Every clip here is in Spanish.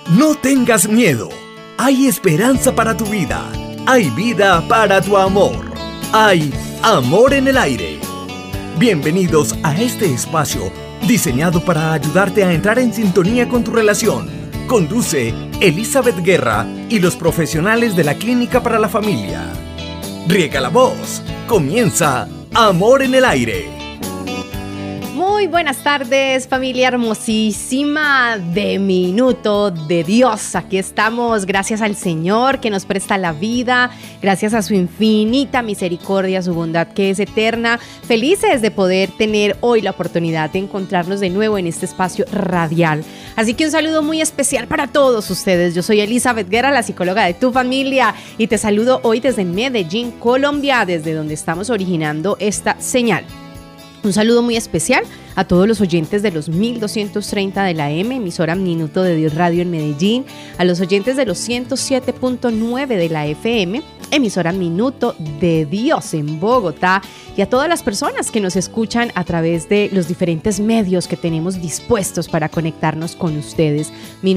No tengas miedo. Hay esperanza para tu vida. Hay vida para tu amor. Hay amor en el aire. Bienvenidos a este espacio diseñado para ayudarte a entrar en sintonía con tu relación. Conduce Elizabeth Guerra y los profesionales de la Clínica para la Familia. Riega la voz. Comienza Amor en el Aire. Muy buenas tardes, familia hermosísima de Minuto de Dios. Aquí estamos, gracias al Señor que nos presta la vida, gracias a su infinita misericordia, su bondad que es eterna. Felices de poder tener hoy la oportunidad de encontrarnos de nuevo en este espacio radial. Así que un saludo muy especial para todos ustedes. Yo soy Elizabeth Guerra, la psicóloga de tu familia, y te saludo hoy desde Medellín, Colombia, desde donde estamos originando esta señal. Un saludo muy especial a todos los oyentes de los 1230 de la M, emisora Minuto de Dios Radio en Medellín, a los oyentes de los 107.9 de la FM, emisora Minuto de Dios en Bogotá, y a todas las personas que nos escuchan a través de los diferentes medios que tenemos dispuestos para conectarnos con ustedes.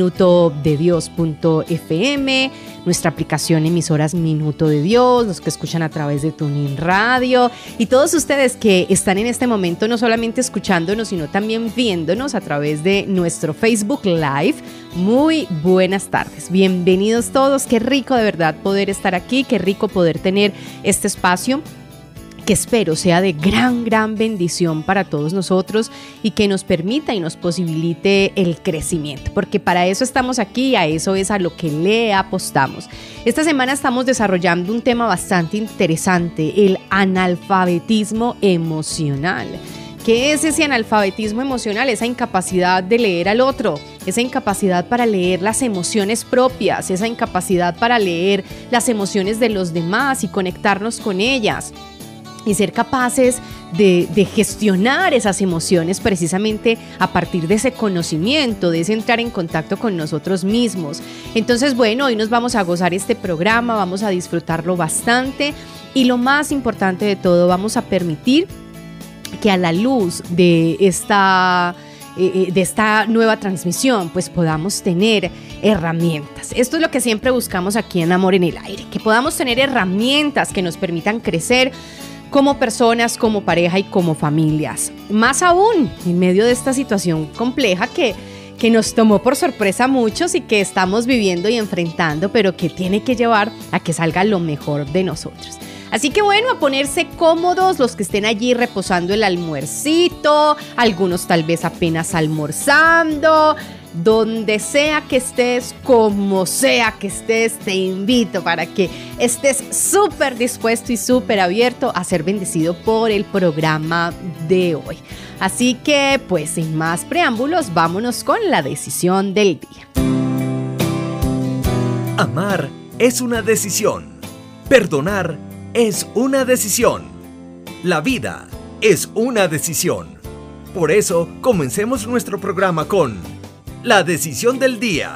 Minutodedios.fm, nuestra aplicación emisoras Minuto de Dios, los que escuchan a través de TuneIn Radio, y todos ustedes que están en este momento no solamente escuchándonos, sino también viéndonos a través de nuestro Facebook Live. Muy buenas tardes, bienvenidos todos. Qué rico de verdad poder estar aquí, qué rico poder tener este espacio que espero sea de gran bendición para todos nosotros y que nos permita y nos posibilite el crecimiento, porque para eso estamos aquí, a eso es a lo que le apostamos. Esta semana estamos desarrollando un tema bastante interesante, el analfabetismo emocional. ¿Qué es ese analfabetismo emocional? Esa incapacidad de leer al otro, esa incapacidad para leer las emociones propias, esa incapacidad para leer las emociones de los demás y conectarnos con ellas, y ser capaces de gestionar esas emociones precisamente a partir de ese conocimiento, de ese entrar en contacto con nosotros mismos. Entonces, bueno, hoy nos vamos a gozar este programa, vamos a disfrutarlo bastante, y lo más importante de todo, vamos a permitir que a la luz de esta nueva transmisión, pues podamos tener herramientas. Esto es lo que siempre buscamos aquí en Amor en el Aire, que podamos tener herramientas que nos permitan crecer como personas, como pareja y como familias. Más aún, en medio de esta situación compleja que nos tomó por sorpresa a muchos y que estamos viviendo y enfrentando, pero que tiene que llevar a que salga lo mejor de nosotros. Así que bueno, a ponerse cómodos los que estén allí reposando el almuercito, algunos tal vez apenas almorzando. Donde sea que estés, como sea que estés, te invito para que estés súper dispuesto y súper abierto a ser bendecido por el programa de hoy. Así que, pues sin más preámbulos, vámonos con la decisión del día. Amar es una decisión. Perdonar es una decisión. La vida es una decisión. Por eso, comencemos nuestro programa con la decisión del día.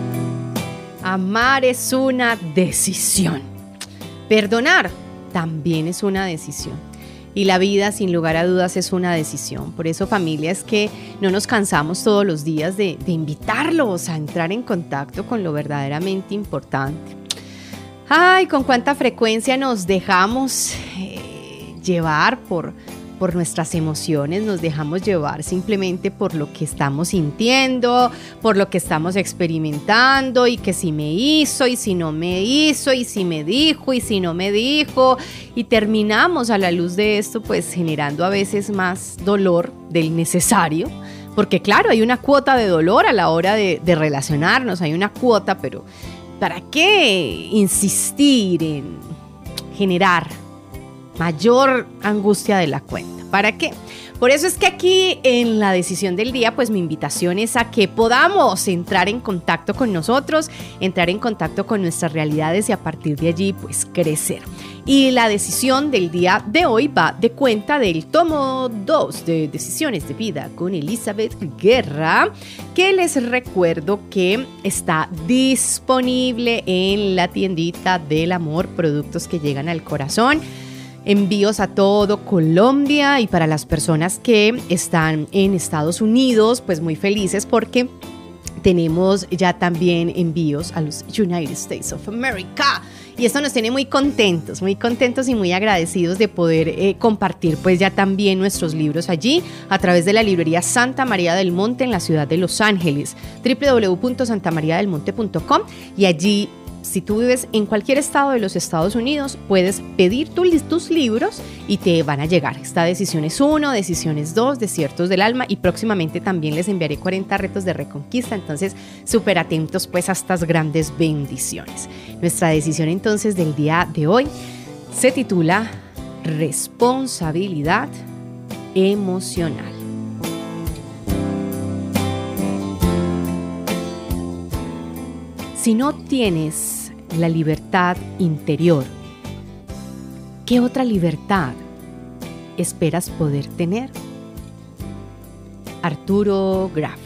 Amar es una decisión. Perdonar también es una decisión. Y la vida, sin lugar a dudas, es una decisión. Por eso, familia, es que no nos cansamos todos los días de invitarlos a entrar en contacto con lo verdaderamente importante. Ay, con cuánta frecuencia nos dejamos llevar por nuestras emociones, nos dejamos llevar simplemente por lo que estamos sintiendo, por lo que estamos experimentando, y que si me hizo, y si no me hizo, y si me dijo, y si no me dijo, y terminamos a la luz de esto pues generando a veces más dolor del necesario, porque claro, hay una cuota de dolor a la hora de relacionarnos, hay una cuota, pero ¿para qué insistir en generar mayor angustia de la cuenta? ¿Para qué? Por eso es que aquí en la decisión del día, pues mi invitación es a que podamos entrar en contacto con nosotros, entrar en contacto con nuestras realidades y a partir de allí, pues crecer. Y la decisión del día de hoy va de cuenta del tomo 2 de Decisiones de Vida con Elizabeth Guerra, que les recuerdo que está disponible en la tiendita del amor, productos que llegan al corazón. Envíos a todo Colombia, y para las personas que están en Estados Unidos, pues muy felices porque tenemos ya también envíos a los United States of America. Y esto nos tiene muy contentos y muy agradecidos de poder compartir pues ya también nuestros libros allí a través de la librería Santa María del Monte en la ciudad de Los Ángeles, www.santamariadelmonte.com, y allí, si tú vives en cualquier estado de los Estados Unidos, puedes pedir tus libros y te van a llegar. Está Decisiones 1, Decisiones 2, Desiertos del Alma, y próximamente también les enviaré 40 retos de reconquista. Entonces, súper atentos pues a estas grandes bendiciones. Nuestra decisión entonces del día de hoy se titula Responsabilidad emocional. Si no tienes la libertad interior, ¿qué otra libertad esperas poder tener? Arturo Graf.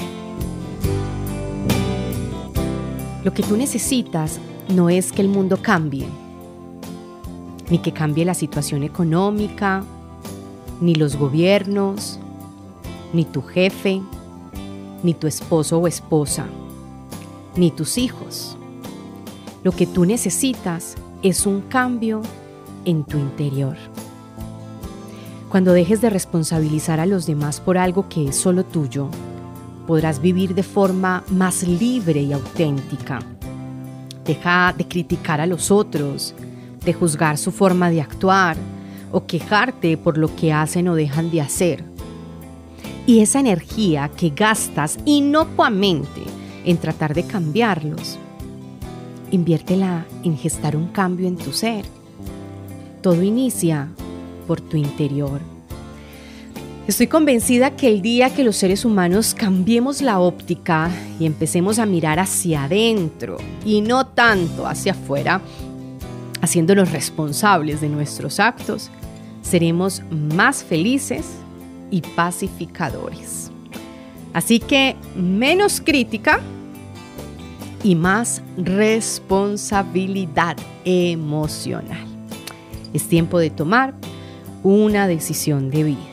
Lo que tú necesitas no es que el mundo cambie, ni que cambie la situación económica, ni los gobiernos, ni tu jefe, ni tu esposo o esposa, ni tus hijos. Lo que tú necesitas es un cambio en tu interior. Cuando dejes de responsabilizar a los demás por algo que es solo tuyo, podrás vivir de forma más libre y auténtica. Deja de criticar a los otros, de juzgar su forma de actuar o quejarte por lo que hacen o dejan de hacer. Y esa energía que gastas inocuamente en tratar de cambiarlos, inviértela en gestar un cambio en tu ser. Todo inicia por tu interior. Estoy convencida que el día que los seres humanos cambiemos la óptica y empecemos a mirar hacia adentro y no tanto hacia afuera, haciéndonos responsables de nuestros actos, seremos más felices y pacificadores. Así que menos crítica y más responsabilidad emocional. Es tiempo de tomar una decisión de vida.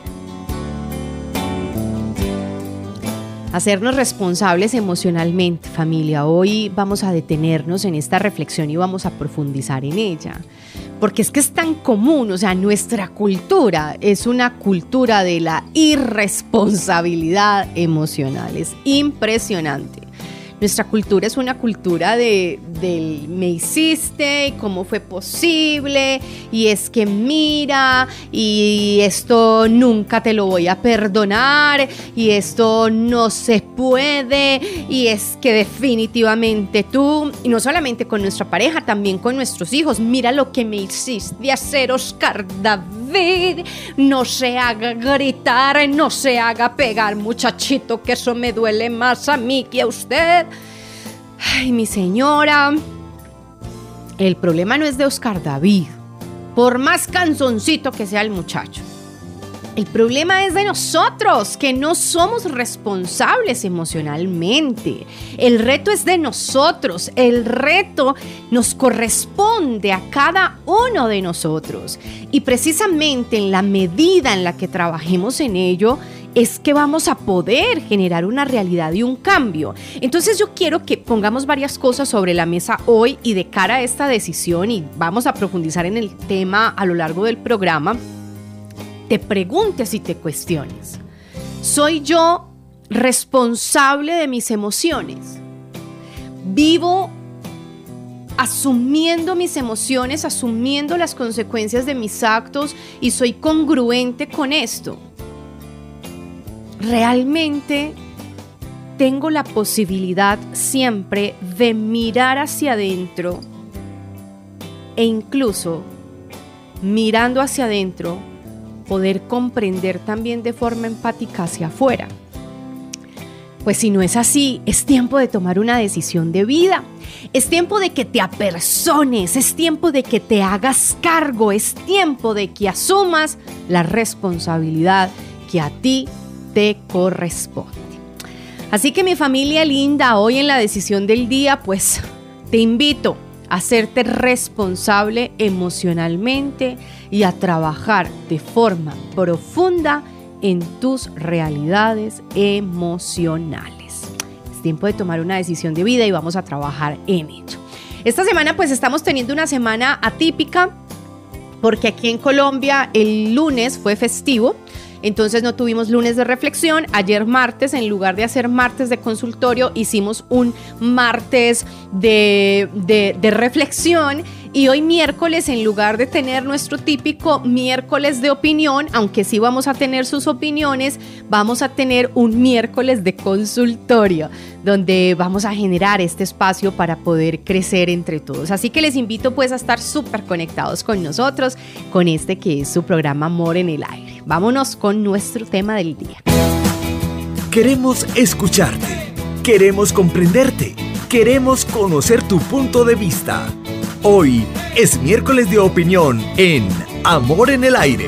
Hacernos responsables emocionalmente, familia. Hoy vamos a detenernos en esta reflexión y vamos a profundizar en ella. Porque es que es tan común, o sea, nuestra cultura es una cultura de la irresponsabilidad emocional. Es impresionante. Nuestra cultura es una cultura del me hiciste y cómo fue posible y es que mira y esto nunca te lo voy a perdonar y esto no se puede y es que definitivamente tú, y no solamente con nuestra pareja, también con nuestros hijos, mira lo que me hiciste hacer, Oscar David, no se haga gritar, no se haga pegar, muchachito, que eso me duele más a mí que a usted. Ay, mi señora, el problema no es de Oscar David, por más canzoncito que sea el muchacho. El problema es de nosotros, que no somos responsables emocionalmente. El reto es de nosotros, el reto nos corresponde a cada uno de nosotros. Y precisamente en la medida en la que trabajemos en ello, es que vamos a poder generar una realidad y un cambio. Entonces yo quiero que pongamos varias cosas sobre la mesa hoy y de cara a esta decisión, y vamos a profundizar en el tema a lo largo del programa. Te preguntes y te cuestiones: ¿soy yo responsable de mis emociones? ¿Vivo asumiendo mis emociones, asumiendo las consecuencias de mis actos y soy congruente con esto? ¿Realmente tengo la posibilidad siempre de mirar hacia adentro e incluso mirando hacia adentro poder comprender también de forma empática hacia afuera? Pues si no es así, es tiempo de tomar una decisión de vida. Es tiempo de que te apersones, es tiempo de que te hagas cargo, es tiempo de que asumas la responsabilidad que a ti te corresponde. Así que, mi familia linda, hoy en la decisión del día, pues te invito a hacerte responsable emocionalmente y a trabajar de forma profunda en tus realidades emocionales. Es tiempo de tomar una decisión de vida y vamos a trabajar en ello. Esta semana pues estamos teniendo una semana atípica porque aquí en Colombia el lunes fue festivo. Entonces no tuvimos lunes de reflexión. Ayer martes, en lugar de hacer martes de consultorio, hicimos un martes de reflexión. Y hoy miércoles, en lugar de tener nuestro típico miércoles de opinión, aunque sí vamos a tener sus opiniones, vamos a tener un miércoles de consultorio, donde vamos a generar este espacio para poder crecer entre todos. Así que les invito pues a estar súper conectados con nosotros, con este que es su programa Amor en el Aire. Vámonos con nuestro tema del día. Queremos escucharte, queremos comprenderte, queremos conocer tu punto de vista. Hoy es miércoles de opinión en Amor en el Aire.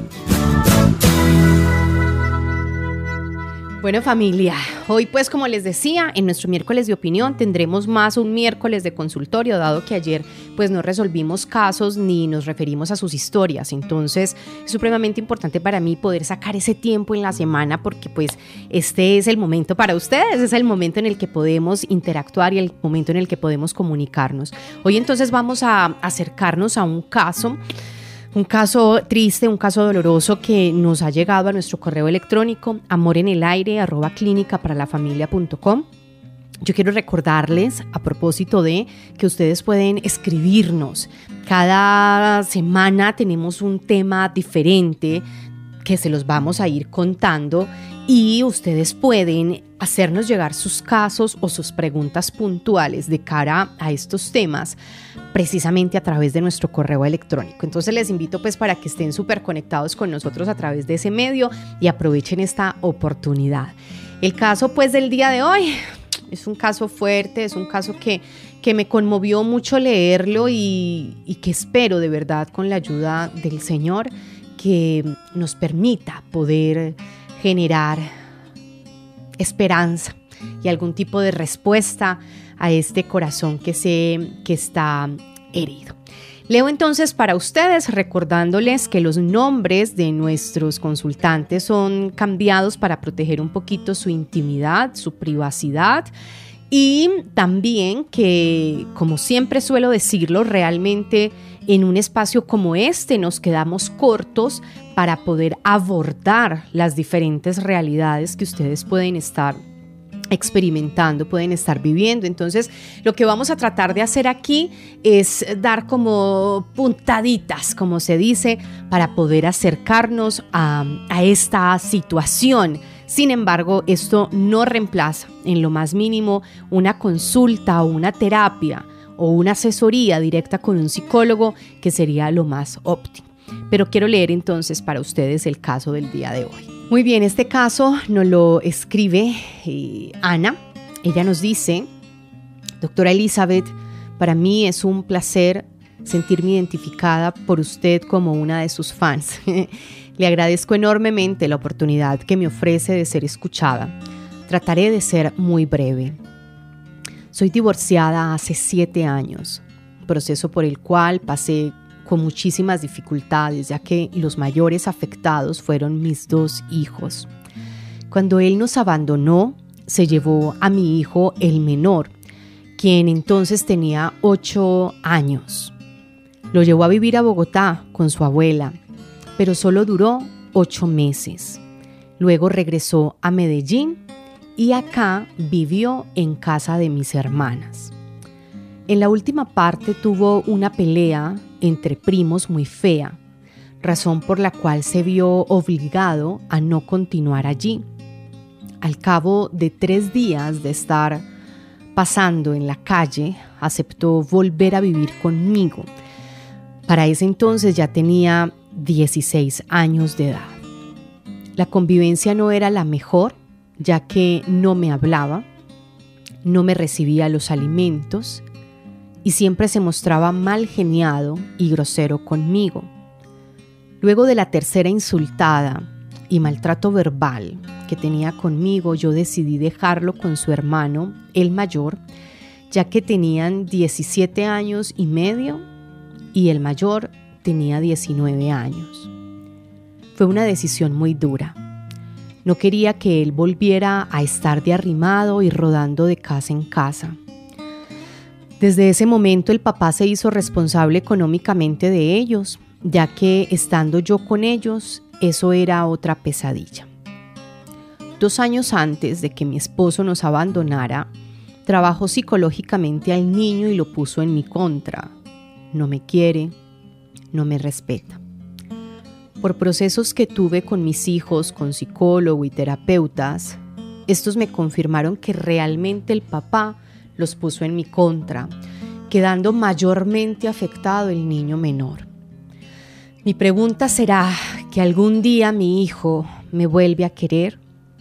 Bueno, familia, hoy pues como les decía, en nuestro miércoles de opinión tendremos más un miércoles de consultorio, dado que ayer pues no resolvimos casos ni nos referimos a sus historias. Entonces es supremamente importante para mí poder sacar ese tiempo en la semana, porque pues este es el momento para ustedes, es el momento en el que podemos interactuar y el momento en el que podemos comunicarnos. Hoy entonces vamos a acercarnos a un caso triste, un caso doloroso que nos ha llegado a nuestro correo electrónico amorenelaire@clinicaparalafamilia.com. Yo quiero recordarles, a propósito de que ustedes pueden escribirnos. Cada semana tenemos un tema diferente que se los vamos a ir contando y ustedes pueden hacernos llegar sus casos o sus preguntas puntuales de cara a estos temas precisamente a través de nuestro correo electrónico. Entonces les invito pues para que estén súper conectados con nosotros a través de ese medio y aprovechen esta oportunidad. El caso pues del día de hoy es un caso fuerte, es un caso que me conmovió mucho leerlo y que espero de verdad con la ayuda del Señor que nos permita poder generar esperanza y algún tipo de respuesta a este corazón que está herido. Leo entonces para ustedes recordándoles que los nombres de nuestros consultantes son cambiados para proteger un poquito su intimidad, su privacidad, y también que, como siempre suelo decirlo, realmente en un espacio como este nos quedamos cortos para poder abordar las diferentes realidades que ustedes pueden estar experimentando, pueden estar viviendo. Entonces, lo que vamos a tratar de hacer aquí es dar como puntaditas, como se dice, para poder acercarnos a esta situación. Sin embargo, esto no reemplaza en lo más mínimo una consulta o una terapia o una asesoría directa con un psicólogo, que sería lo más óptimo. Pero quiero leer entonces para ustedes el caso del día de hoy. Muy bien, este caso nos lo escribe Ana. Ella nos dice: doctora Elizabeth, para mí es un placer sentirme identificada por usted como una de sus fans. Le agradezco enormemente la oportunidad que me ofrece de ser escuchada. Trataré de ser muy breve. Soy divorciada hace 7 años, proceso por el cual pasé con muchísimas dificultades, ya que los mayores afectados fueron mis 2 hijos. Cuando él nos abandonó, se llevó a mi hijo, el menor, quien entonces tenía 8 años. Lo llevó a vivir a Bogotá con su abuela, pero solo duró 8 meses. Luego regresó a Medellín y acá vivió en casa de mis hermanas. En la última parte tuvo una pelea entre primos muy fea, razón por la cual se vio obligado a no continuar allí. Al cabo de 3 días de estar pasando en la calle, aceptó volver a vivir conmigo. Para ese entonces ya tenía 16 años de edad. La convivencia no era la mejor, ya que no me hablaba, no me recibía los alimentos y siempre se mostraba mal geniado y grosero conmigo. Luego de la tercera insultada y maltrato verbal que tenía conmigo, yo decidí dejarlo con su hermano, el mayor, ya que tenían 17 años y medio y el mayor tenía 19 años. Fue una decisión muy dura. No quería que él volviera a estar de arrimado y rodando de casa en casa. Desde ese momento el papá se hizo responsable económicamente de ellos, ya que estando yo con ellos, eso era otra pesadilla. 2 años antes de que mi esposo nos abandonara, trabajó psicológicamente al niño y lo puso en mi contra. No me quiere, no me respeta. Por procesos que tuve con mis hijos, con psicólogo y terapeutas, estos me confirmaron que realmente el papá los puso en mi contra, quedando mayormente afectado el niño menor. Mi pregunta será que algún día mi hijo me vuelve a querer.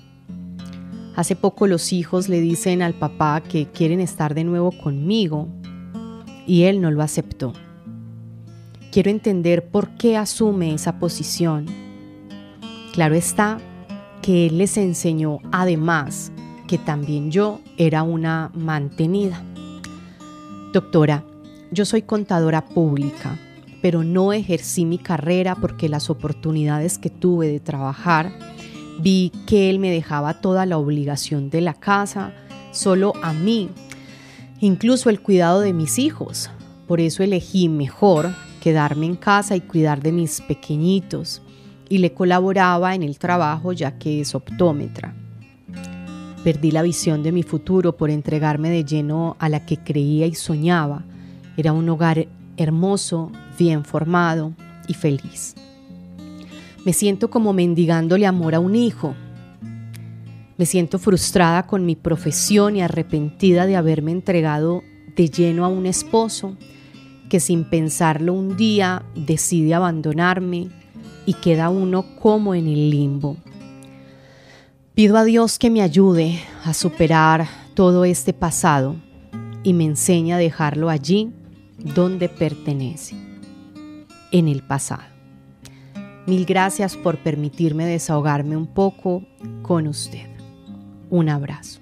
Hace poco los hijos le dicen al papá que quieren estar de nuevo conmigo y él no lo aceptó. Quiero entender por qué asume esa posición. Claro está que él les enseñó además que también yo era una mantenida. Doctora, yo soy contadora pública, pero no ejercí mi carrera porque las oportunidades que tuve de trabajar, vi que él me dejaba toda la obligación de la casa, solo a mí, incluso el cuidado de mis hijos. Por eso elegí mejor quedarme en casa y cuidar de mis pequeñitos, y le colaboraba en el trabajo ya que es optómetra. Perdí la visión de mi futuro por entregarme de lleno a la que creía y soñaba. Era un hogar hermoso, bien formado y feliz. Me siento como mendigándole amor a un hijo. Me siento frustrada con mi profesión y arrepentida de haberme entregado de lleno a un esposo que sin pensarlo un día decide abandonarme y queda uno como en el limbo. Pido a Dios que me ayude a superar todo este pasado y me enseñe a dejarlo allí donde pertenece, en el pasado. Mil gracias por permitirme desahogarme un poco con usted. Un abrazo.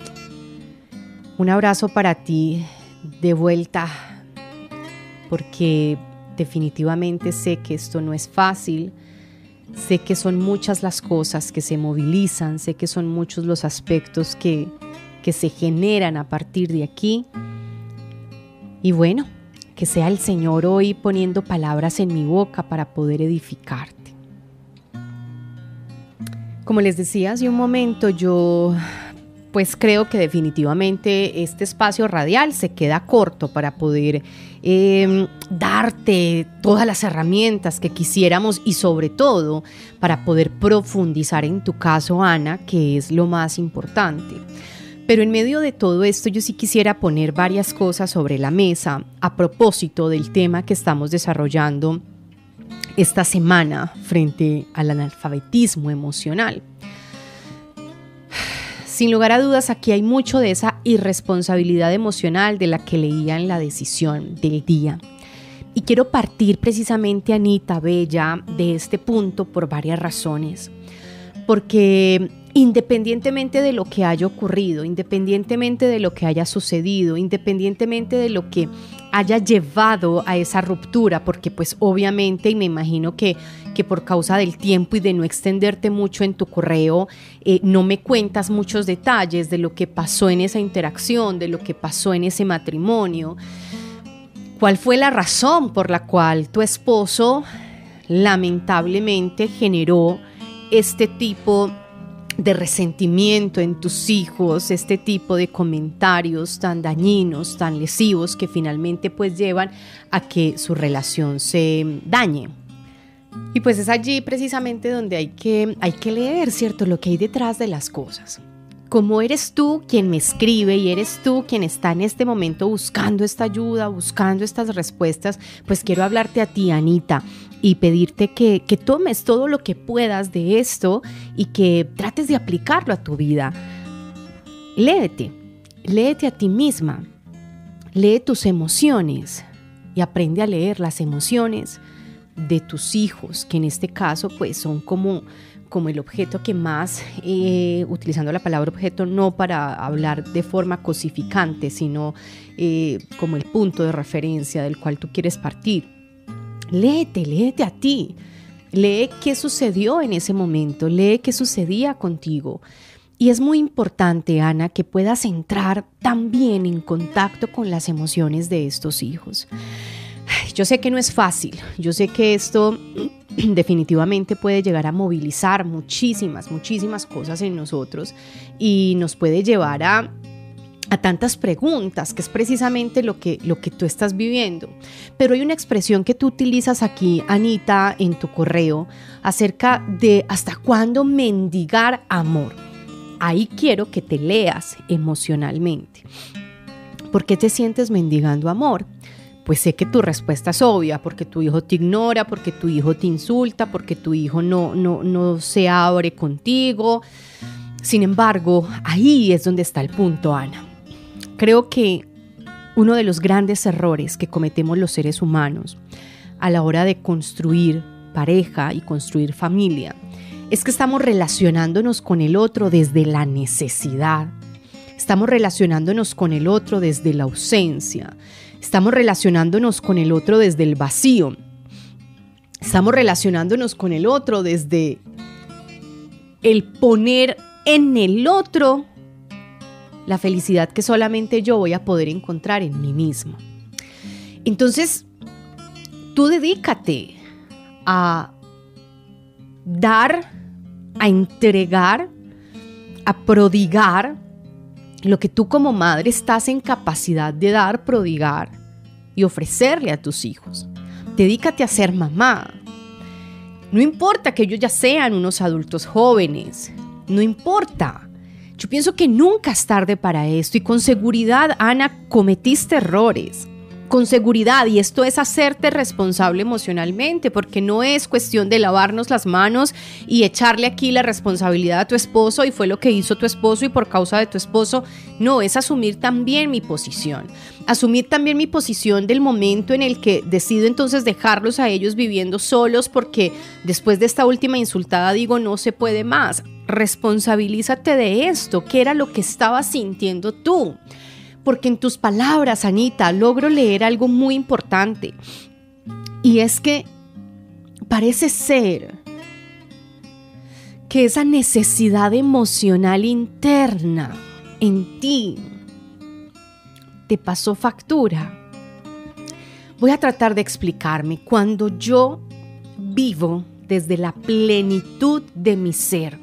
Un abrazo para ti de vuelta, porque definitivamente sé que esto no es fácil. Sé que son muchas las cosas que se movilizan, sé que son muchos los aspectos que se generan a partir de aquí. Y bueno, que sea el Señor hoy poniendo palabras en mi boca para poder edificarte. Como les decía hace un momento, yo pues creo que definitivamente este espacio radial se queda corto para poder darte todas las herramientas que quisiéramos y sobre todo para poder profundizar en tu caso, Ana, que es lo más importante. Pero en medio de todo esto yo sí quisiera poner varias cosas sobre la mesa a propósito del tema que estamos desarrollando esta semana frente al analfabetismo emocional. Sin lugar a dudas, aquí hay mucho de esa irresponsabilidad emocional de la que leía en la decisión del día. Y quiero partir precisamente, Anita Bella, de este punto por varias razones. Porque independientemente de lo que haya ocurrido, independientemente de lo que haya sucedido, independientemente de lo que haya llevado a esa ruptura, porque pues obviamente, y me imagino que por causa del tiempo y de no extenderte mucho en tu correo, no me cuentas muchos detalles de lo que pasó en esa interacción, de lo que pasó en ese matrimonio. ¿Cuál fue la razón por la cual tu esposo lamentablemente generó este tipo de resentimiento en tus hijos, este tipo de comentarios tan dañinos, tan lesivos, que finalmente pues llevan a que su relación se dañe? Y pues es allí precisamente donde hay que leer, ¿cierto?, lo que hay detrás de las cosas. Como eres tú quien me escribe y eres tú quien está en este momento buscando esta ayuda, buscando estas respuestas, pues quiero hablarte a ti, Anita, y pedirte que tomes todo lo que puedas de esto y que trates de aplicarlo a tu vida. Léete a ti misma, lee tus emociones y aprende a leer las emociones de tus hijos, que en este caso pues son como el objeto que más, utilizando la palabra objeto no para hablar de forma cosificante, sino como el punto de referencia del cual tú quieres partir. Léete a ti, lee qué sucedió en ese momento, lee qué sucedía contigo. Y es muy importante, Ana, que puedas entrar también en contacto con las emociones de estos hijos. Yo sé que no es fácil, yo sé que esto definitivamente puede llegar a movilizar muchísimas cosas en nosotros y nos puede llevar a tantas preguntas, que es precisamente lo que tú estás viviendo. Pero hay una expresión que tú utilizas aquí, Anita, en tu correo, acerca de hasta cuándo mendigar amor. Ahí quiero que te leas emocionalmente. ¿Por qué te sientes mendigando amor? Pues sé que tu respuesta es obvia, porque tu hijo te ignora, porque tu hijo te insulta, porque tu hijo no se abre contigo. Sin embargo, ahí es donde está el punto, Ana. Creo que uno de los grandes errores que cometemos los seres humanos a la hora de construir pareja y construir familia es que estamos relacionándonos con el otro desde la necesidad. Estamos relacionándonos con el otro desde la ausencia. Estamos relacionándonos con el otro desde el vacío. Estamos relacionándonos con el otro desde el poner en el otro la felicidad que solamente yo voy a poder encontrar en mí mismo. Entonces, tú dedícate a dar, a entregar, a prodigar lo que tú como madre estás en capacidad de dar, prodigar y ofrecerle a tus hijos. Dedícate a ser mamá. No importa que ellos ya sean unos adultos jóvenes, no importa. Yo pienso que nunca es tarde para esto y con seguridad, Ana, cometiste errores. Con seguridad, y esto es hacerte responsable emocionalmente, porque no es cuestión de lavarnos las manos y echarle aquí la responsabilidad a tu esposo y fue lo que hizo tu esposo y por causa de tu esposo. No, es asumir también mi posición. Asumir también mi posición del momento en el que decido entonces dejarlos a ellos viviendo solos porque después de esta última insultada digo no se puede más. Responsabilízate de esto, ¿qué era lo que estabas sintiendo tú? Porque en tus palabras, Anita, logro leer algo muy importante. Y es que parece ser que esa necesidad emocional interna en ti te pasó factura. Voy a tratar de explicarme. Cuando yo vivo desde la plenitud de mi ser,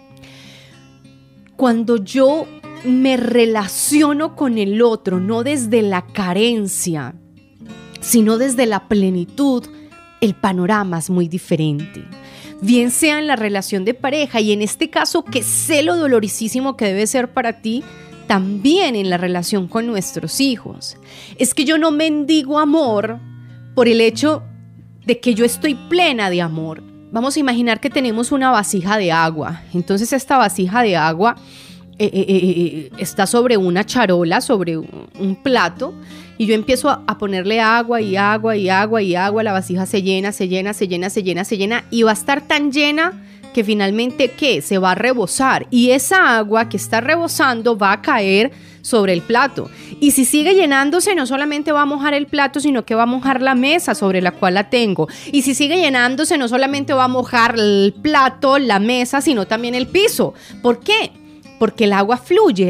cuando yo me relaciono con el otro, no desde la carencia, sino desde la plenitud, el panorama es muy diferente. Bien sea en la relación de pareja y en este caso que sé lo dolorosísimo que debe ser para ti, también en la relación con nuestros hijos. Es que yo no mendigo amor por el hecho de que yo estoy plena de amor. Vamos a imaginar que tenemos una vasija de agua. Entonces esta vasija de agua está sobre una charola, sobre un plato, y yo empiezo a ponerle agua y agua y agua y agua, la vasija se llena y va a estar tan llena que finalmente ¿qué? Se va a rebosar y esa agua que está rebosando va a caer sobre el plato y si sigue llenándose no solamente va a mojar el plato sino que va a mojar la mesa sobre la cual la tengo y si sigue llenándose no solamente va a mojar el plato, la mesa, sino también el piso. ¿Por qué? Porque el agua fluye.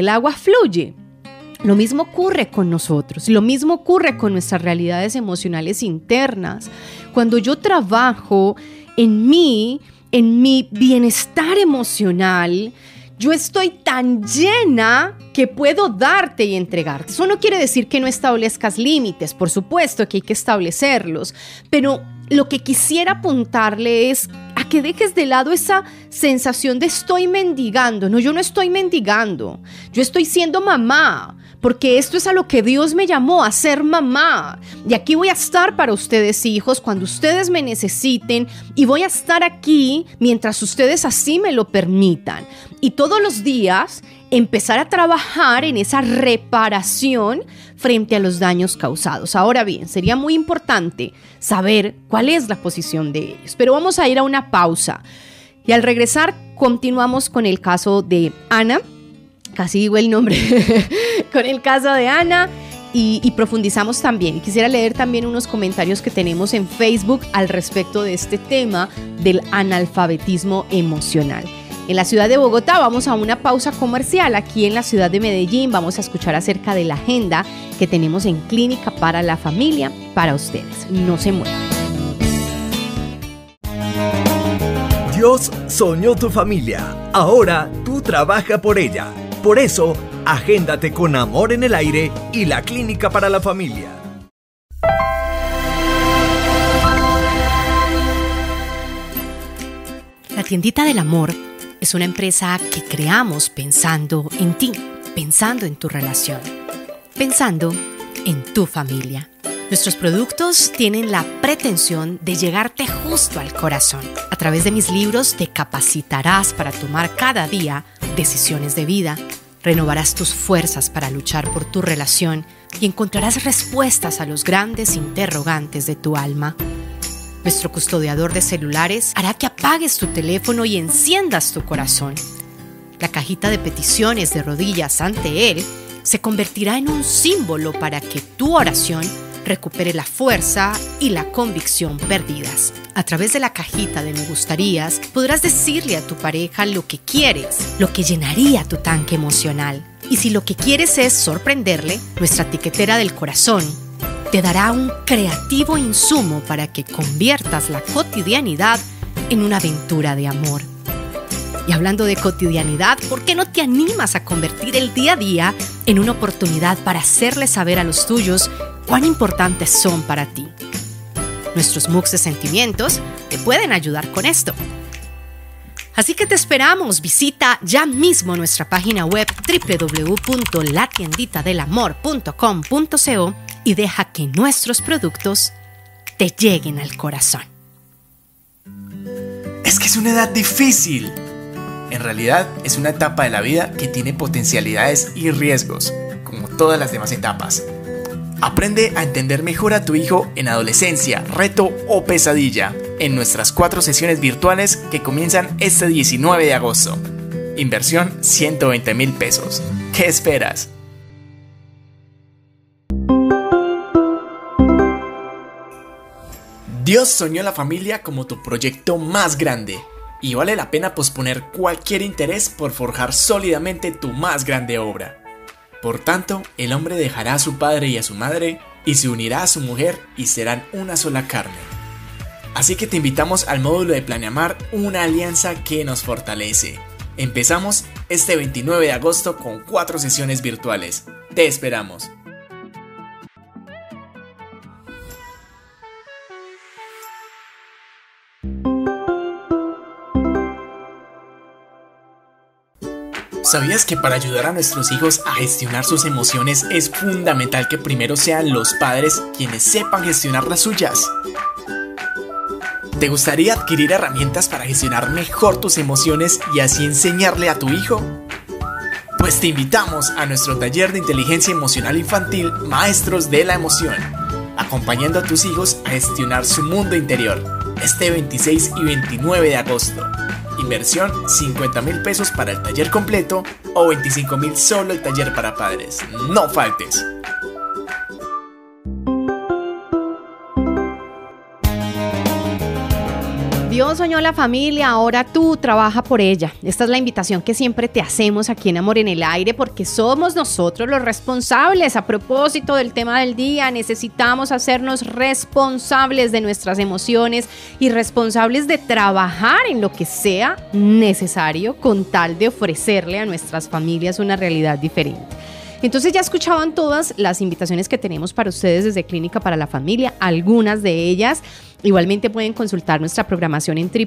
Lo mismo ocurre con nosotros, lo mismo ocurre con nuestras realidades emocionales internas. Cuando yo trabajo en mi bienestar emocional, yo estoy tan llena que puedo darte y entregarte. Eso no quiere decir que no establezcas límites, por supuesto que hay que establecerlos, pero lo que quisiera apuntarle es a que dejes de lado esa sensación de estoy mendigando. No, yo no estoy mendigando, yo estoy siendo mamá, porque esto es a lo que Dios me llamó, a ser mamá. Y aquí voy a estar para ustedes, hijos, cuando ustedes me necesiten y voy a estar aquí mientras ustedes así me lo permitan. Y todos los días empezar a trabajar en esa reparación frente a los daños causados. Ahora bien, sería muy importante saber cuál es la posición de ellos. Pero vamos a ir a una pausa. Y al regresar, continuamos con el caso de Ana. Casi digo el nombre. Con el caso de Ana. y profundizamos también. Quisiera leer también unos comentarios que tenemos en Facebook al respecto de este tema del analfabetismo emocional. En la ciudad de Bogotá vamos a una pausa comercial. Aquí en la ciudad de Medellín vamos a escuchar acerca de la agenda que tenemos en Clínica para la Familia para ustedes. No se muevan. Dios soñó tu familia. Ahora tú trabaja por ella. Por eso, agéndate con Amor en el Aire y la Clínica para la Familia. La Tiendita del Amor es una empresa que creamos pensando en ti, pensando en tu relación, pensando en tu familia. Nuestros productos tienen la pretensión de llegarte justo al corazón. A través de mis libros te capacitarás para tomar cada día decisiones de vida, renovarás tus fuerzas para luchar por tu relación y encontrarás respuestas a los grandes interrogantes de tu alma. Nuestro custodiador de celulares hará que apagues tu teléfono y enciendas tu corazón. La cajita de peticiones de rodillas ante él se convertirá en un símbolo para que tu oración recupere la fuerza y la convicción perdidas. A través de la cajita de me gustarías, podrás decirle a tu pareja lo que quieres, lo que llenaría tu tanque emocional. Y si lo que quieres es sorprenderle, nuestra tiquetera del corazón te dará un creativo insumo para que conviertas la cotidianidad en una aventura de amor. Y hablando de cotidianidad, ¿por qué no te animas a convertir el día a día en una oportunidad para hacerle saber a los tuyos cuán importantes son para ti? Nuestros MOOCs de sentimientos te pueden ayudar con esto. Así que te esperamos. Visita ya mismo nuestra página web www.latienditadelamor.com.co y deja que nuestros productos te lleguen al corazón. Es que es una edad difícil. En realidad es una etapa de la vida que tiene potencialidades y riesgos, como todas las demás etapas. Aprende a entender mejor a tu hijo en adolescencia, reto o pesadilla en nuestras 4 sesiones virtuales que comienzan este 19 de agosto. Inversión 120,000 pesos. ¿Qué esperas? Dios soñó la familia como tu proyecto más grande y vale la pena posponer cualquier interés por forjar sólidamente tu más grande obra. Por tanto, el hombre dejará a su padre y a su madre y se unirá a su mujer y serán una sola carne. Así que te invitamos al módulo de Planeamar, una alianza que nos fortalece. Empezamos este 29 de agosto con 4 sesiones virtuales. Te esperamos. ¿Sabías que para ayudar a nuestros hijos a gestionar sus emociones es fundamental que primero sean los padres quienes sepan gestionar las suyas? ¿Te gustaría adquirir herramientas para gestionar mejor tus emociones y así enseñarle a tu hijo? Pues te invitamos a nuestro taller de inteligencia emocional infantil Maestros de la Emoción, acompañando a tus hijos a gestionar su mundo interior, este 26 y 29 de agosto. Inversión 50,000 pesos para el taller completo o 25,000 solo el taller para padres. No faltes. Dios soñó la familia, ahora tú trabaja por ella. Esta es la invitación que siempre te hacemos aquí en Amor en el Aire, porque somos nosotros los responsables. A propósito del tema del día, necesitamos hacernos responsables de nuestras emociones y responsables de trabajar en lo que sea necesario con tal de ofrecerle a nuestras familias una realidad diferente. Entonces ya escuchaban todas las invitaciones que tenemos para ustedes desde Clínica para la Familia, algunas de ellas. Igualmente pueden consultar nuestra programación en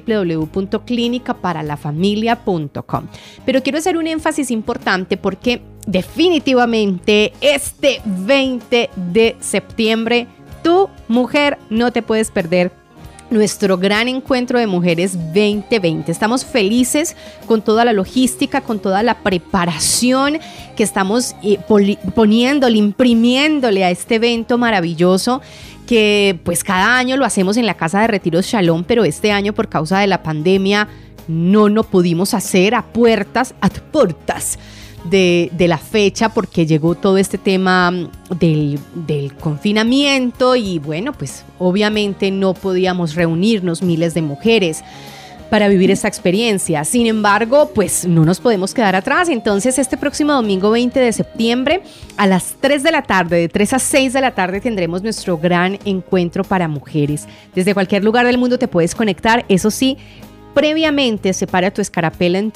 www.clinicaparalafamilia.com. Pero quiero hacer un énfasis importante porque definitivamente este 20 de septiembre, tú, mujer, no te puedes perder nuestro gran encuentro de mujeres 2020. Estamos felices con toda la logística, con toda la preparación que estamos imprimiéndole a este evento maravilloso que pues cada año lo hacemos en la Casa de Retiros Shalom, pero este año por causa de la pandemia no lo pudimos hacer a puertas. de la fecha, porque llegó todo este tema del confinamiento y bueno, pues obviamente no podíamos reunirnos miles de mujeres para vivir esta experiencia. Sin embargo, pues no nos podemos quedar atrás. Entonces, este próximo domingo 20 de septiembre a las 3 de la tarde, de 3 a 6 de la tarde, tendremos nuestro gran encuentro para mujeres. Desde cualquier lugar del mundo te puedes conectar. Eso sí, previamente separa tu escarapela en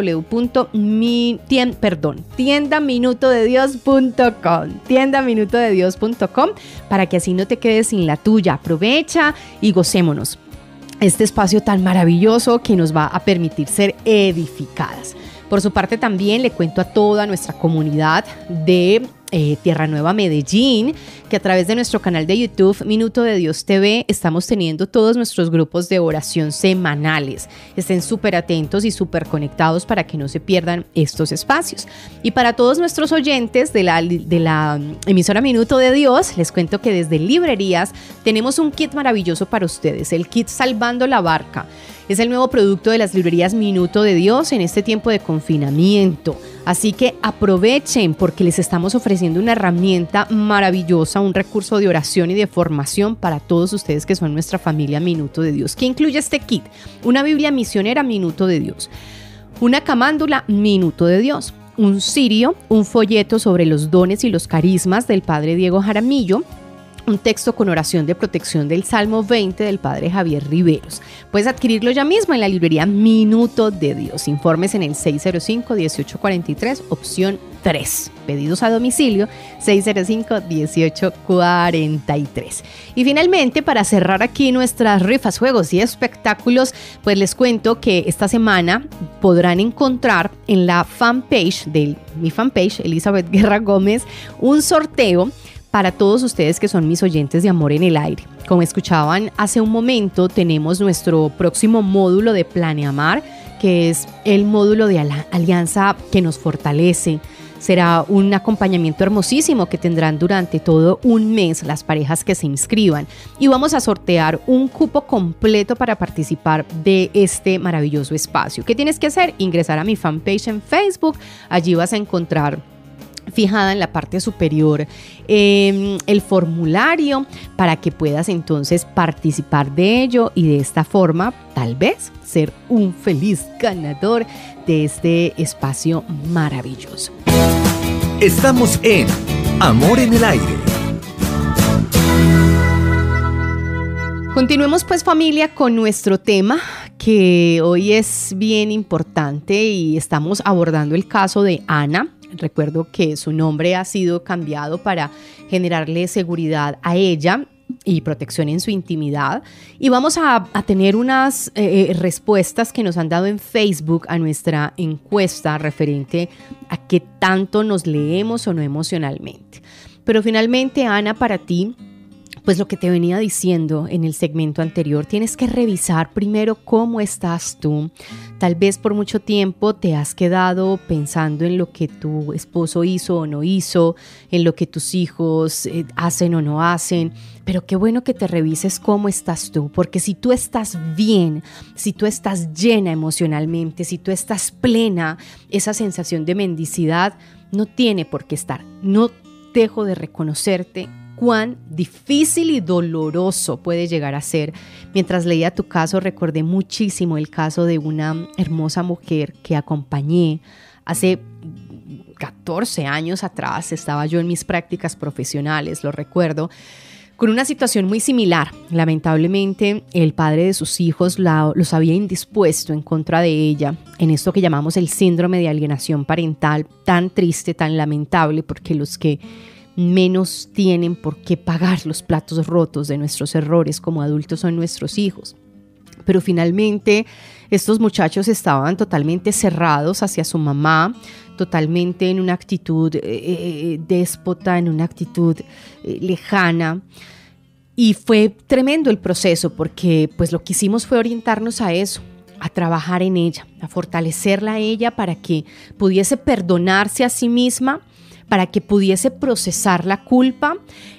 tiendaminutodedios.com para que así no te quedes sin la tuya. Aprovecha y gocémonos este espacio tan maravilloso que nos va a permitir ser edificadas. Por su parte, también le cuento a toda nuestra comunidad de Tierra Nueva Medellín, que a través de nuestro canal de YouTube Minuto de Dios TV estamos teniendo todos nuestros grupos de oración semanales. Estén súper atentos y súper conectados para que no se pierdan estos espacios. Y para todos nuestros oyentes de la emisora Minuto de Dios, les cuento que desde Librerías tenemos un kit maravilloso para ustedes, el kit Salvando la Barca. Es el nuevo producto de las librerías Minuto de Dios en este tiempo de confinamiento. Así que aprovechen porque les estamos ofreciendo una herramienta maravillosa, un recurso de oración y de formación para todos ustedes que son nuestra familia Minuto de Dios. ¿Qué incluye este kit? Una Biblia misionera Minuto de Dios, una camándula Minuto de Dios, un cirio, un folleto sobre los dones y los carismas del Padre Diego Jaramillo, un texto con oración de protección del Salmo 20 del Padre Javier Riveros. Puedes adquirirlo ya mismo en la librería Minuto de Dios. Informes en el 605-1843, opción 3. Pedidos a domicilio 605-1843. Y finalmente, para cerrar aquí nuestras rifas, juegos y espectáculos, pues les cuento que esta semana podrán encontrar en la fanpage de mi fanpage, Elizabeth Guerra Gómez, un sorteo para todos ustedes que son mis oyentes de Amor en el Aire. Como escuchaban hace un momento, tenemos nuestro próximo módulo de Planeamar, que es el módulo de alianza que nos fortalece. Será un acompañamiento hermosísimo que tendrán durante todo un mes las parejas que se inscriban. Y vamos a sortear un cupo completo para participar de este maravilloso espacio. ¿Qué tienes que hacer? Ingresar a mi fanpage en Facebook. Allí vas a encontrar fijada en la parte superior el formulario para que puedas entonces participar de ello y de esta forma tal vez ser un feliz ganador de este espacio maravilloso. Estamos en Amor en el Aire. Continuemos pues, familia, con nuestro tema que hoy es bien importante y estamos abordando el caso de Ana. Recuerdo que su nombre ha sido cambiado para generarle seguridad a ella y protección en su intimidad. Y vamos a tener unas respuestas que nos han dado en Facebook a nuestra encuesta referente a qué tanto nos leemos o no emocionalmente. Pero finalmente, Ana, para ti, pues lo que te venía diciendo en el segmento anterior, tienes que revisar primero cómo estás tú. Tal vez por mucho tiempo te has quedado pensando en lo que tu esposo hizo o no hizo, en lo que tus hijos hacen o no hacen, pero qué bueno que te revises cómo estás tú, porque si tú estás bien, si tú estás llena emocionalmente, si tú estás plena, esa sensación de mendicidad no tiene por qué estar. No dejo de reconocerte cuán difícil y doloroso puede llegar a ser. Mientras leía tu caso, recordé muchísimo el caso de una hermosa mujer que acompañé hace 14 años atrás. Estaba yo en mis prácticas profesionales, lo recuerdo, con una situación muy similar. Lamentablemente, el padre de sus hijos los había indispuesto en contra de ella en esto que llamamos el síndrome de alienación parental, tan triste, tan lamentable, porque los que menos tienen por qué pagar los platos rotos de nuestros errores como adultos son nuestros hijos. Pero finalmente estos muchachos estaban totalmente cerrados hacia su mamá, totalmente en una actitud déspota, en una actitud lejana. Y fue tremendo el proceso porque pues lo que hicimos fue orientarnos a eso, a trabajar en ella, a fortalecerla a ella para que pudiese perdonarse a sí misma, para que pudiese procesar la culpa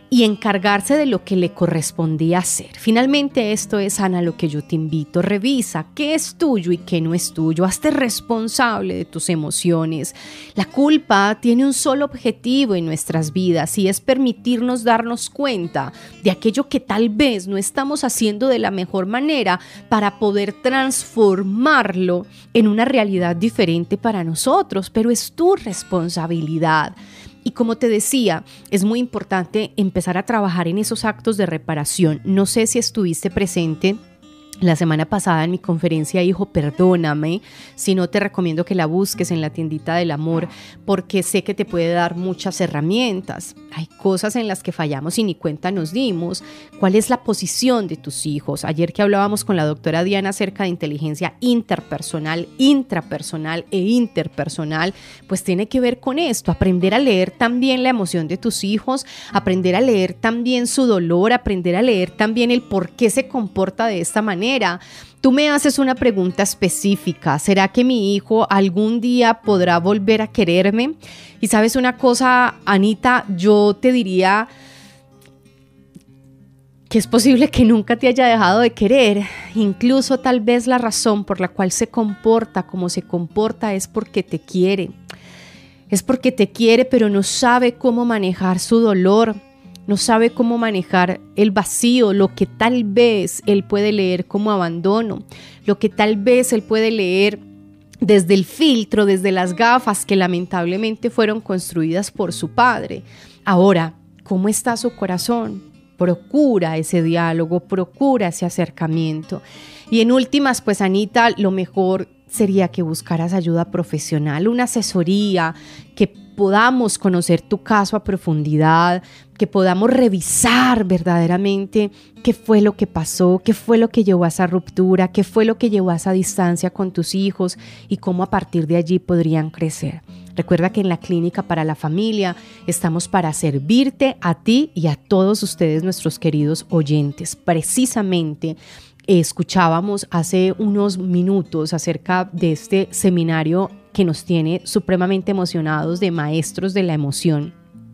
y encargarse de lo que le correspondía hacer. Finalmente, esto es, Ana, lo que yo te invito. Revisa qué es tuyo y qué no es tuyo. Hazte responsable de tus emociones. La culpa tiene un solo objetivo en nuestras vidas y es permitirnos darnos cuenta de aquello que tal vez no estamos haciendo de la mejor manera para poder transformarlo en una realidad diferente para nosotros, pero es tu responsabilidad. Y como te decía, es muy importante empezar a trabajar en esos actos de reparación. No sé si estuviste presente la semana pasada en mi conferencia Hijo, Perdóname. Si no, te recomiendo que la busques en la tiendita del amor, porque sé que te puede dar muchas herramientas. Hay cosas en las que fallamos y ni cuenta nos dimos. ¿Cuál es la posición de tus hijos? Ayer que hablábamos con la doctora Diana acerca de inteligencia interpersonal, intrapersonal e interpersonal, pues tiene que ver con esto, aprender a leer también la emoción de tus hijos, aprender a leer también su dolor, aprender a leer también el por qué se comporta de esta manera. Tú me haces una pregunta específica: ¿será que mi hijo algún día podrá volver a quererme? Y sabes una cosa, Anita, yo te diría que es posible que nunca te haya dejado de querer. Incluso tal vez la razón por la cual se comporta como se comporta es porque te quiere. Es porque te quiere, pero no sabe cómo manejar su dolor. No sabe cómo manejar el vacío, lo que tal vez él puede leer como abandono, lo que tal vez él puede leer desde el filtro, desde las gafas que lamentablemente fueron construidas por su padre. Ahora, ¿cómo está su corazón? Procura ese diálogo, procura ese acercamiento. Y en últimas, pues Anita, lo mejor sería que buscaras ayuda profesional, una asesoría, que podamos conocer tu caso a profundidad, que podamos revisar verdaderamente qué fue lo que pasó, qué fue lo que llevó a esa ruptura, qué fue lo que llevó a esa distancia con tus hijos y cómo a partir de allí podrían crecer. Recuerda que en la Clínica para la Familia estamos para servirte a ti y a todos ustedes, nuestros queridos oyentes. Precisamente escuchábamos hace unos minutos acerca de este seminario que nos tiene supremamente emocionados de maestros de la emoción,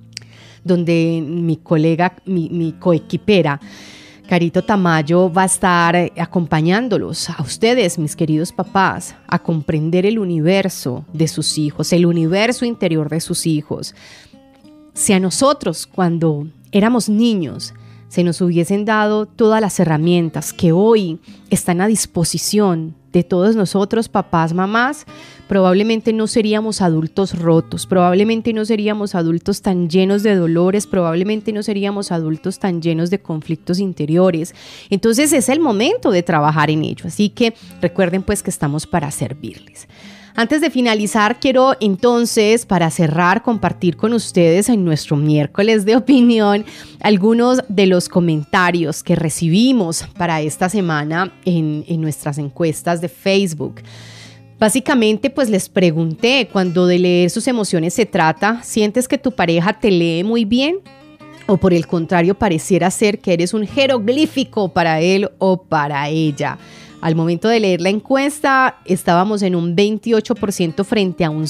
donde mi colega, mi coequipera, Carito Tamayo, va a estar acompañándolos a ustedes, mis queridos papás, a comprender el universo de sus hijos, el universo interior de sus hijos. Si a nosotros, cuando éramos niños, se nos hubiesen dado todas las herramientas que hoy están a disposición de todos nosotros, papás, mamás, probablemente no seríamos adultos rotos, probablemente no seríamos adultos tan llenos de dolores, probablemente no seríamos adultos tan llenos de conflictos interiores. Entonces es el momento de trabajar en ello, así que recuerden pues que estamos para servirles. Antes de finalizar, quiero entonces, para cerrar, compartir con ustedes en nuestro miércoles de opinión algunos de los comentarios que recibimos para esta semana en nuestras encuestas de Facebook. Básicamente, pues les pregunté, cuando de leer sus emociones se trata, ¿sientes que tu pareja te lee muy bien? ¿O por el contrario, pareciera ser que eres un jeroglífico para él o para ella? Al momento de leer la encuesta, estábamos en un 28% frente a un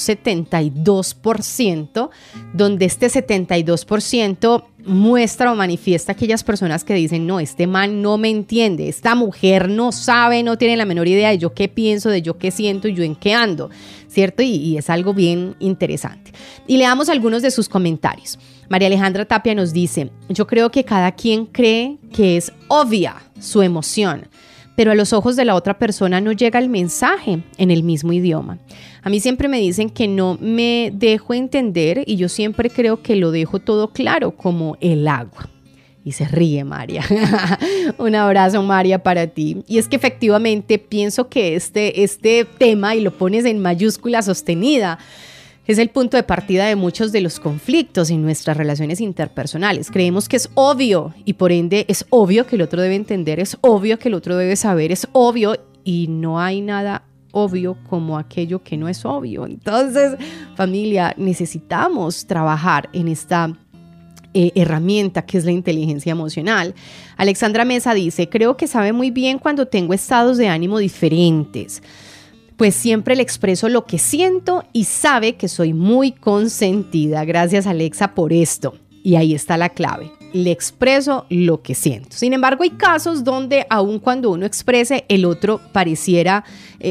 72%, donde este 72% muestra o manifiesta aquellas personas que dicen: no, este man no me entiende, esta mujer no sabe, no tiene la menor idea de yo qué pienso, de yo qué siento y yo en qué ando, ¿cierto? Y es algo bien interesante. Y leamos algunos de sus comentarios. María Alejandra Tapia nos dice: yo creo que cada quien cree que es obvia su emoción, pero a los ojos de la otra persona no llega el mensaje en el mismo idioma. A mí siempre me dicen que no me dejo entender y yo siempre creo que lo dejo todo claro como el agua. Y se ríe María. Un abrazo, María, para ti. Y es que efectivamente pienso que este tema, y lo pones en mayúscula sostenida, es el punto de partida de muchos de los conflictos en nuestras relaciones interpersonales. Creemos que es obvio y por ende es obvio que el otro debe entender, es obvio que el otro debe saber, es obvio, y no hay nada obvio como aquello que no es obvio. Entonces, familia, necesitamos trabajar en esta herramienta que es la inteligencia emocional. Alexandra Mesa dice: creo que sabe muy bien cuando tengo estados de ánimo diferentes, pues siempre le expreso lo que siento y sabe que soy muy consentida. Gracias, Alexa, por esto. Y ahí está la clave. le expreso lo que siento. Sin embargo, hay casos donde aun cuando uno exprese, el otro pareciera,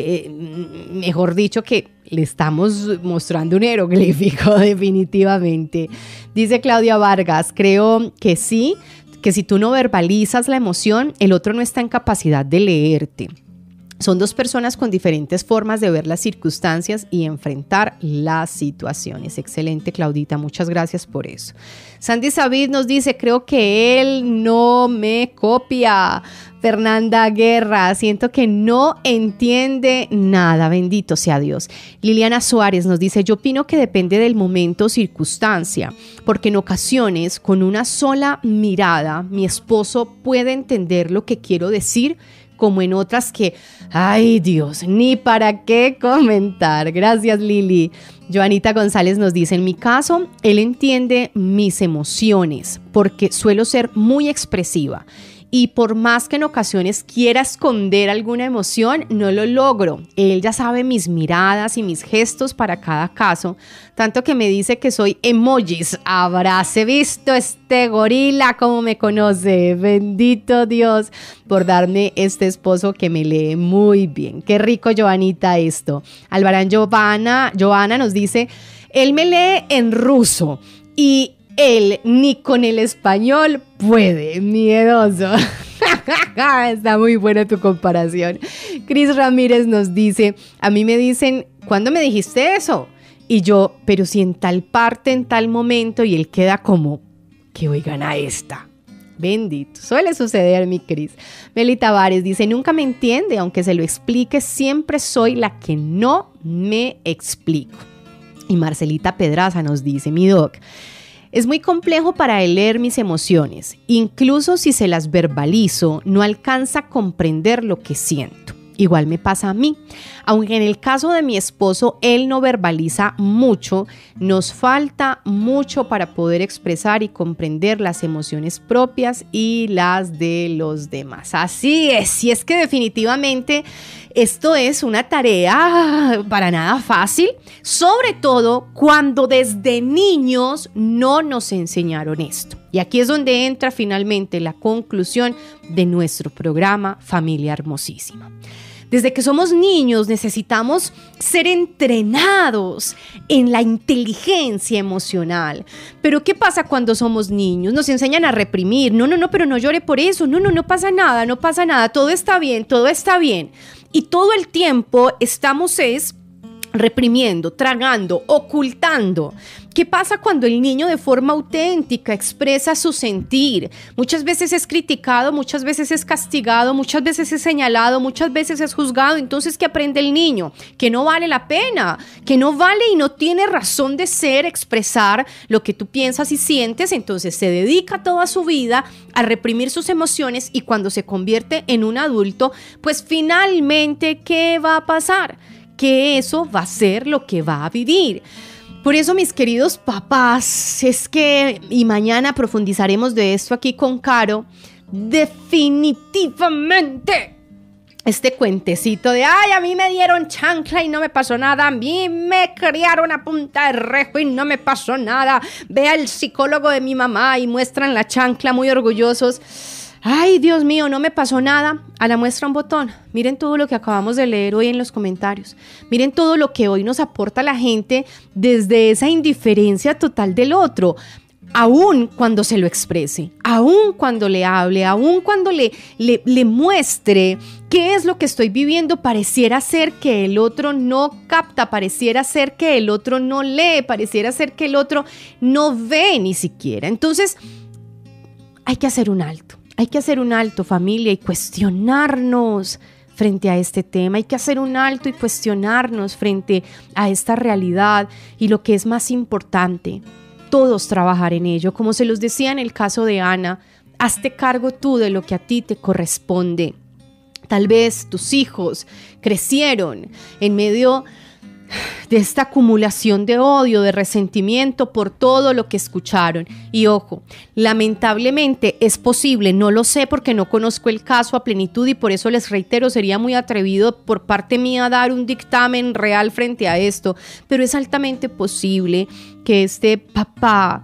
mejor dicho, que le estamos mostrando un jeroglífico definitivamente. Dice Claudia Vargas, creo que sí, que si tú no verbalizas la emoción, el otro no está en capacidad de leerte. Son dos personas con diferentes formas de ver las circunstancias y enfrentar las situaciones. Excelente, Claudita, muchas gracias por eso. Sandy Savid nos dice, creo que él no me copia. Fernanda Guerra, siento que no entiende nada, bendito sea Dios. Liliana Suárez nos dice, yo opino que depende del momento o circunstancia, porque en ocasiones con una sola mirada mi esposo puede entender lo que quiero decir, como en otras que, ay Dios, ni para qué comentar. Gracias, Lili. Joanita González nos dice, en mi caso, él entiende mis emociones porque suelo ser muy expresiva. Y por más que en ocasiones quiera esconder alguna emoción, no lo logro. Él ya sabe mis miradas y mis gestos para cada caso, tanto que me dice que soy emojis. Habráse visto este gorila como me conoce. Bendito Dios por darme este esposo que me lee muy bien. Qué rico, Joanita, esto. Albarán Joana nos dice, él me lee en ruso y él ni con el español puede, miedoso. Está muy buena tu comparación. Cris Ramírez nos dice, a mí me dicen, ¿cuándo me dijiste eso? Y yo, pero si en tal parte, en tal momento, y él queda como, que oigan a esta. Bendito, suele suceder, mi Cris. Meli Tavares dice, nunca me entiende, aunque se lo explique, siempre soy la que no me explico. Y Marcelita Pedraza nos dice, mi doc, es muy complejo para él leer mis emociones. Incluso si se las verbalizo, no alcanza a comprender lo que siento. Igual me pasa a mí. Aunque en el caso de mi esposo, él no verbaliza mucho, nos falta mucho para poder expresar y comprender las emociones propias y las de los demás. Así es, y es que definitivamente esto es una tarea para nada fácil, sobre todo cuando desde niños no nos enseñaron esto. Y aquí es donde entra finalmente la conclusión de nuestro programa Familia Hermosísima. Desde que somos niños necesitamos ser entrenados en la inteligencia emocional. Pero ¿qué pasa cuando somos niños? Nos enseñan a reprimir. No, pero no llore por eso. No pasa nada. Todo está bien. Y todo el tiempo estamos reprimiendo, tragando, ocultando. ¿Qué pasa cuando el niño de forma auténtica expresa su sentir? Muchas veces es criticado, muchas veces es castigado, muchas veces es señalado, muchas veces es juzgado. Entonces, ¿qué aprende el niño? Que no vale la pena, que no vale y no tiene razón de ser, expresar lo que tú piensas y sientes. Entonces se dedica toda su vida a reprimir sus emociones y cuando se convierte en un adulto, pues finalmente, ¿qué va a pasar? Que eso va a ser lo que va a vivir. Por eso, mis queridos papás, y mañana profundizaremos de esto aquí con Caro, definitivamente este cuentecito de, ay, a mí me dieron chancla y no me pasó nada, a mí me criaron a punta de rejo y no me pasó nada, ve al psicólogo de mi mamá y muestran la chancla muy orgullosos. Ay, Dios mío, no me pasó nada. A la muestra un botón. Miren todo lo que acabamos de leer hoy en los comentarios. Miren todo lo que hoy nos aporta la gente desde esa indiferencia total del otro. Aún cuando se lo exprese, aún cuando le hable, aún cuando le muestre qué es lo que estoy viviendo, pareciera ser que el otro no capta, pareciera ser que el otro no lee, pareciera ser que el otro no ve ni siquiera. Entonces, hay que hacer un alto. Hay que hacer un alto, familia, y cuestionarnos frente a este tema. Hay que hacer un alto y cuestionarnos frente a esta realidad. Y lo que es más importante, todos trabajar en ello. Como se los decía en el caso de Ana, hazte cargo tú de lo que a ti te corresponde. Tal vez tus hijos crecieron en medio de esta acumulación de odio, de resentimiento por todo lo que escucharon. Y ojo, lamentablemente es posible, no lo sé porque no conozco el caso a plenitud y por eso les reitero, sería muy atrevido por parte mía dar un dictamen real frente a esto, pero es altamente posible que este papá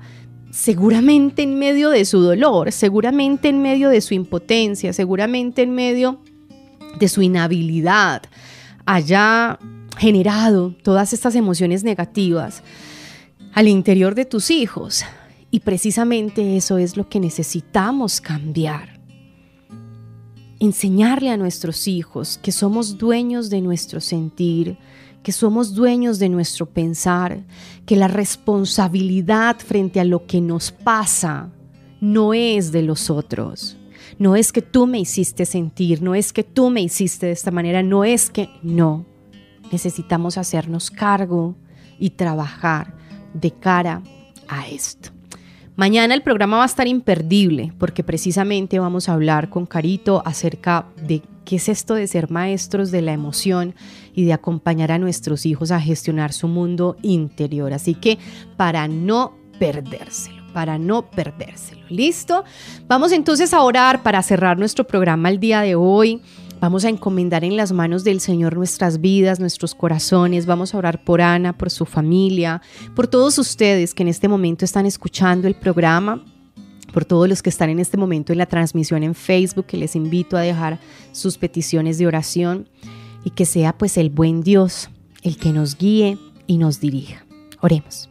seguramente en medio de su dolor, seguramente en medio de su impotencia, seguramente en medio de su inhabilidad, haya generado todas estas emociones negativas al interior de tus hijos. Y precisamente eso es lo que necesitamos cambiar. Enseñarle a nuestros hijos que somos dueños de nuestro sentir, que somos dueños de nuestro pensar, que la responsabilidad frente a lo que nos pasa no es de los otros. No es que tú me hiciste sentir, no es que tú me hiciste de esta manera, no es que no. Necesitamos hacernos cargo y trabajar de cara a esto. Mañana el programa va a estar imperdible porque precisamente vamos a hablar con Carito acerca de qué es esto de ser maestros de la emoción y de acompañar a nuestros hijos a gestionar su mundo interior. Así que para no perdérselo. ¿Listo? Vamos entonces a orar para cerrar nuestro programa el día de hoy. Vamos a encomendar en las manos del Señor nuestras vidas, nuestros corazones. Vamos a orar por Ana, por su familia, por todos ustedes que en este momento están escuchando el programa, por todos los que están en este momento en la transmisión en Facebook, que les invito a dejar sus peticiones de oración y que sea pues el buen Dios el que nos guíe y nos dirija. Oremos.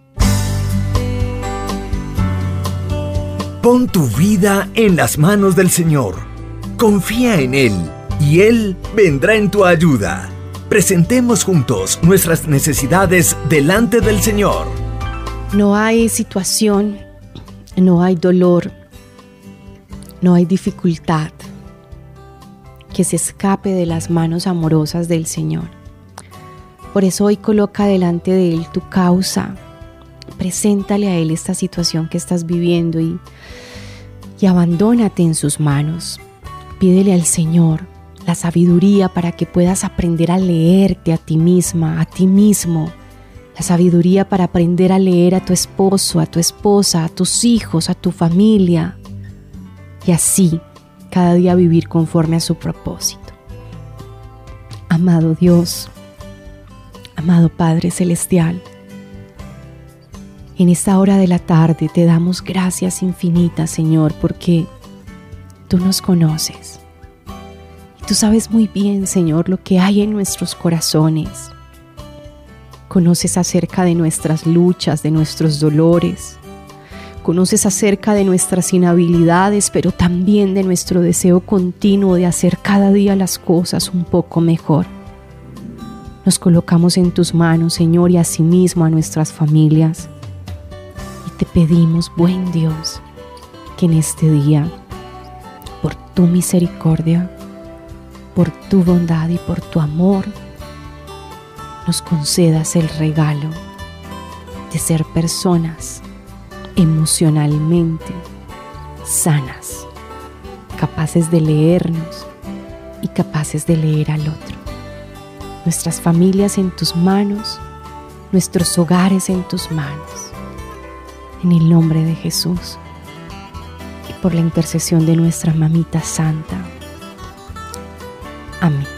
Pon tu vida en las manos del Señor. Confía en Él y Él vendrá en tu ayuda. Presentemos juntos nuestras necesidades delante del Señor. No hay situación, no hay dolor, no hay dificultad que se escape de las manos amorosas del Señor. Por eso hoy coloca delante de Él tu causa. Preséntale a Él esta situación que estás viviendo y abandónate en sus manos. Pídele al Señor la sabiduría para que puedas aprender a leerte a ti misma, a ti mismo. La sabiduría para aprender a leer a tu esposo, a tu esposa, a tus hijos, a tu familia. Y así, cada día vivir conforme a su propósito. Amado Dios, amado Padre Celestial, en esta hora de la tarde te damos gracias infinitas, Señor, porque tú nos conoces. Tú sabes muy bien, Señor, lo que hay en nuestros corazones. Conoces acerca de nuestras luchas, de nuestros dolores. Conoces acerca de nuestras inhabilidades, pero también de nuestro deseo continuo de hacer cada día las cosas un poco mejor. Nos colocamos en tus manos, Señor, y asimismo a nuestras familias. Y te pedimos, buen Dios, que en este día, por tu misericordia, por tu bondad y por tu amor, nos concedas el regalo de ser personas emocionalmente sanas, capaces de leernos y capaces de leer al otro. Nuestras familias en tus manos, nuestros hogares en tus manos. En el nombre de Jesús y por la intercesión de nuestra Mamita Santa. Amén.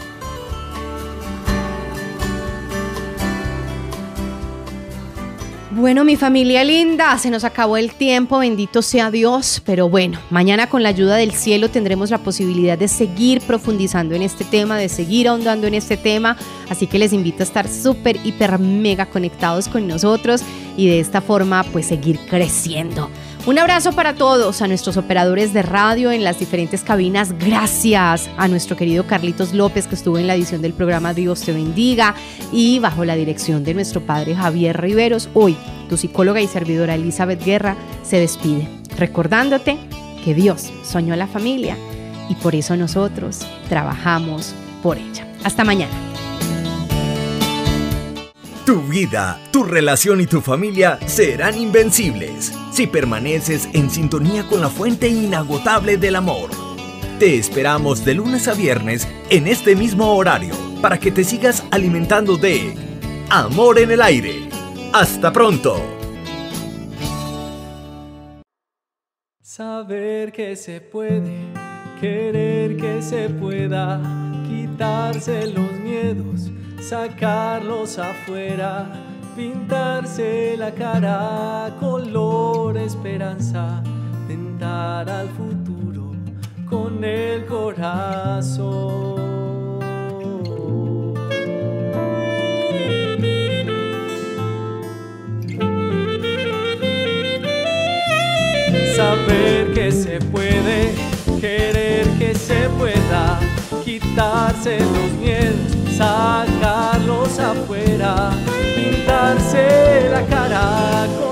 Bueno, mi familia linda, se nos acabó el tiempo, bendito sea Dios, pero bueno, mañana con la ayuda del cielo tendremos la posibilidad de seguir profundizando en este tema, de seguir ahondando en este tema, así que les invito a estar súper, hiper, mega conectados con nosotros y de esta forma pues seguir creciendo. Un abrazo para todos, a nuestros operadores de radio en las diferentes cabinas. Gracias a nuestro querido Carlitos López, que estuvo en la edición del programa Dios te bendiga, y bajo la dirección de nuestro padre Javier Riveros. Hoy, tu psicóloga y servidora Elizabeth Guerra se despide, recordándote que Dios soñó a la familia y por eso nosotros trabajamos por ella. Hasta mañana. Tu vida, tu relación y tu familia serán invencibles si permaneces en sintonía con la fuente inagotable del amor. Te esperamos de lunes a viernes en este mismo horario para que te sigas alimentando de Amor en el Aire. ¡Hasta pronto! Saber que se puede, querer que se pueda, quitarse los miedos, sacarlos afuera, pintarse la cara color esperanza, tentar al futuro con el corazón. Saber que se puede, querer que se pueda, quitarse los miedos, sacarlos afuera, pintarse la cara con